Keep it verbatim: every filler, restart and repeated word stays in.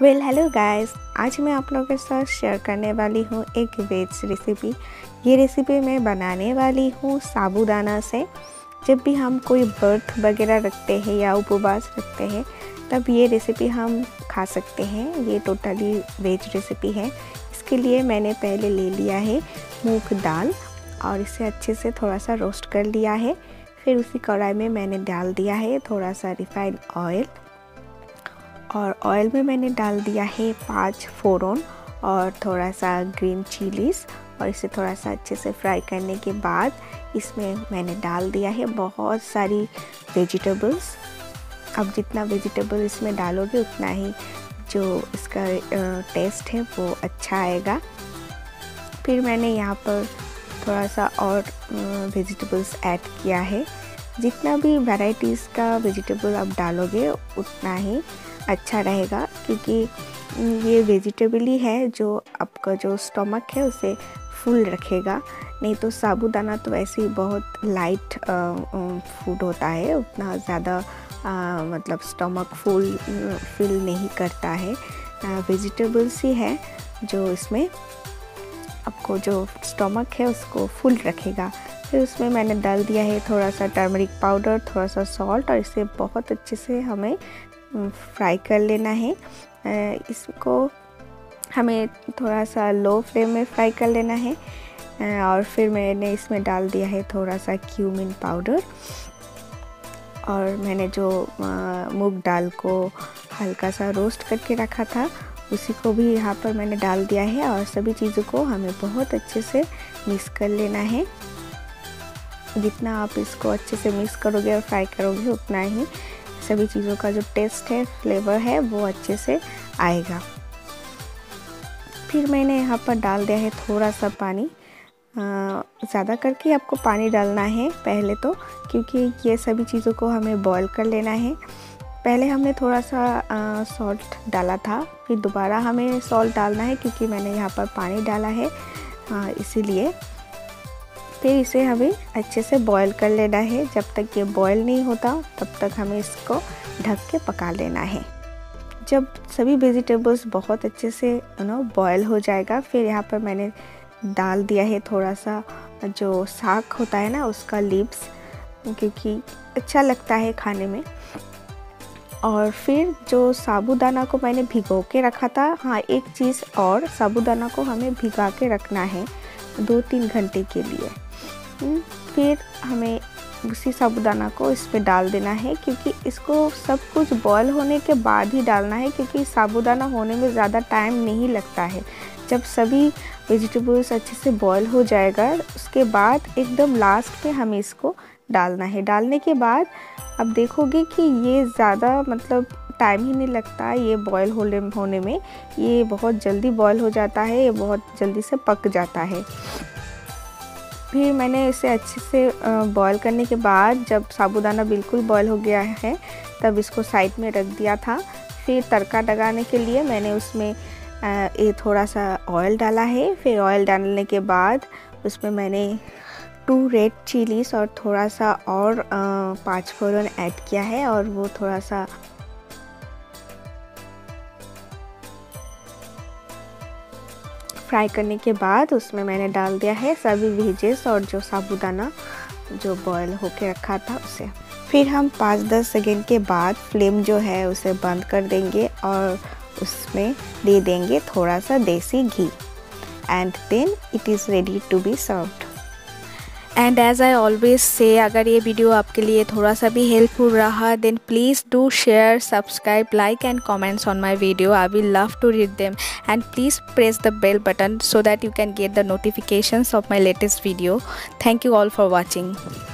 Well hello guys, आज मैं आप लोगों के साथ शेयर करने वाली हूँ एक वेज रेसिपी। ये रेसिपी मैं बनाने वाली हूँ साबूदाना से। जब भी हम कोई व्रत वगैरह रखते हैं या उपवास रखते हैं तब ये रेसिपी हम खा सकते हैं। ये टोटली वेज रेसिपी है। इसके लिए मैंने पहले ले लिया है मूंग दाल और इसे अच्छे से थोड़ा सा रोस्ट कर लिया है। फिर उसी कढ़ाई में मैंने डाल दिया है थोड़ा सा रिफाइंड ऑयल और ऑयल में मैंने डाल दिया है पाँच फ़ोरन और थोड़ा सा ग्रीन चिलीज़ और इसे थोड़ा सा अच्छे से फ्राई करने के बाद इसमें मैंने डाल दिया है बहुत सारी वेजिटेबल्स। अब जितना वेजिटेबल इसमें डालोगे उतना ही जो इसका टेस्ट है वो अच्छा आएगा। फिर मैंने यहाँ पर थोड़ा सा और वेजिटेबल्स ऐड किया है। जितना भी वैराइटीज़ का वेजिटेबल आप डालोगे उतना ही अच्छा रहेगा, क्योंकि ये वेजिटेबल ही है जो आपका जो स्टमक है उसे फुल रखेगा। नहीं तो साबूदाना तो वैसे ही बहुत लाइट फूड होता है, उतना ज़्यादा मतलब स्टमक फुल फील नहीं करता है। वेजिटेबल्स ही है जो इसमें आपको जो स्टमक है उसको फुल रखेगा। फिर उसमें मैंने डाल दिया है थोड़ा सा टर्मरिक पाउडर, थोड़ा सा सॉल्ट और इसे बहुत अच्छे से हमें फ्राई कर लेना है। इसको हमें थोड़ा सा लो फ्लेम में फ्राई कर लेना है। और फिर मैंने इसमें डाल दिया है थोड़ा सा क्यूमिन पाउडर और मैंने जो मूंग दाल को हल्का सा रोस्ट करके रखा था उसी को भी यहाँ पर मैंने डाल दिया है और सभी चीज़ों को हमें बहुत अच्छे से मिक्स कर लेना है। जितना आप इसको अच्छे से मिक्स करोगे और फ्राई करोगे उतना ही सभी चीज़ों का जो टेस्ट है, फ्लेवर है वो अच्छे से आएगा। फिर मैंने यहाँ पर डाल दिया है थोड़ा सा पानी। ज़्यादा करके आपको पानी डालना है पहले तो, क्योंकि ये सभी चीज़ों को हमें बॉईल कर लेना है। पहले हमने थोड़ा सा सॉल्ट डाला था, फिर दोबारा हमें सॉल्ट डालना है क्योंकि मैंने यहाँ पर पानी डाला है, इसीलिए। फिर इसे हमें अच्छे से बॉईल कर लेना है। जब तक ये बॉईल नहीं होता तब तक हमें इसको ढक के पका लेना है। जब सभी वेजिटेबल्स बहुत अच्छे से यू नो बॉईल हो जाएगा, फिर यहाँ पर मैंने डाल दिया है थोड़ा सा जो साग होता है ना उसका लीव्स, क्योंकि अच्छा लगता है खाने में। और फिर जो साबूदाना को मैंने भिगो के रखा था, हाँ एक चीज़ और, साबूदाना को हमें भिगा के रखना है दो तीन घंटे के लिए। फिर हमें उसी साबूदाना को इस पे डाल देना है, क्योंकि इसको सब कुछ बॉईल होने के बाद ही डालना है, क्योंकि साबूदाना होने में ज़्यादा टाइम नहीं लगता है। जब सभी वेजिटेबल्स अच्छे से बॉईल हो जाएगा उसके बाद एकदम लास्ट पे हमें इसको डालना है। डालने के बाद अब देखोगे कि ये ज़्यादा मतलब टाइम ही नहीं लगता है ये बॉईल होने होने में। ये बहुत जल्दी बॉईल हो जाता है, ये बहुत जल्दी से पक जाता है। फिर मैंने इसे अच्छे से बॉईल करने के बाद जब साबूदाना बिल्कुल बॉईल हो गया है तब इसको साइड में रख दिया था। फिर तड़का लगाने के लिए मैंने उसमें ये थोड़ा सा ऑयल डाला है। फिर ऑयल डालने के बाद उसमें मैंने टू रेड चिलीज़ और थोड़ा सा और पाँच फ़ोरन ऐड किया है और वो थोड़ा सा फ्राई करने के बाद उसमें मैंने डाल दिया है सभी वेजेस और जो साबूदाना जो बॉईल होके रखा था उसे। फिर हम पाँच दस सेकेंड के बाद फ्लेम जो है उसे बंद कर देंगे और उसमें दे देंगे थोड़ा सा desi ghee and then it is ready to be served. And as I always say, अगर ये वीडियो आपके लिए थोड़ा सा भी हेल्पफुल रहा then please do share, subscribe, like and comments on my video. I will love to read them, and please press the bell button so that you can get the notifications of my latest video. Thank you all for watching.